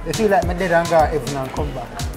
They feel like my dead and gone heaven and come back.